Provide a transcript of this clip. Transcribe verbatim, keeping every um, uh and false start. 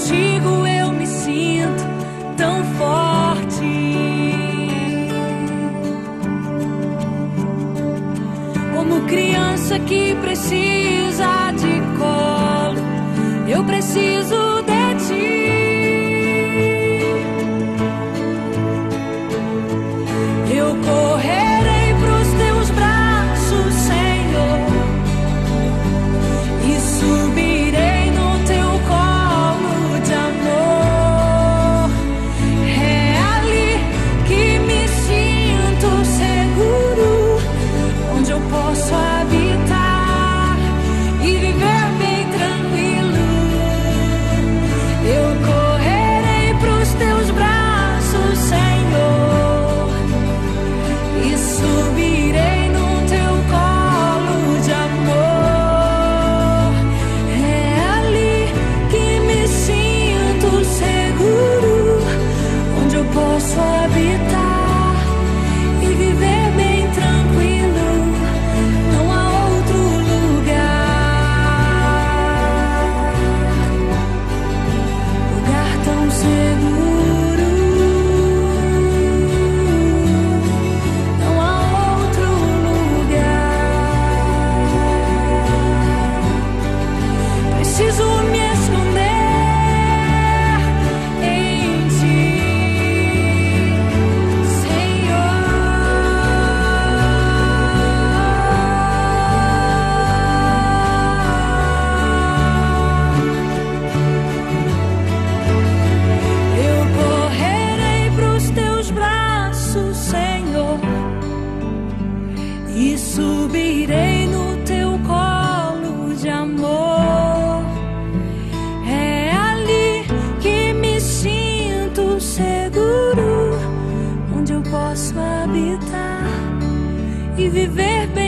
contigo eu me sinto tão forte. Como criança que precisa de colo, eu preciso de ti. Eu correrei pros teus braços, Senhor, e subirei no teu colo de amor. É ali que me sinto seguro, onde eu posso habitar e viver bem tranquilo. Eu correrei pros teus braços, Senhor, e subirei no teu colo de amor. É ali que me sinto seguro, onde eu posso habitar e viver bem tranquilo. Não há outro lugar, lugar tão seguro. Não há outro lugar. Preciso me esconder em ti, Senhor. Eu correrei pros teus braços, Senhor, e subirei no teu colo de amor. É ali que me sinto seguro, onde eu posso habitar e viver bem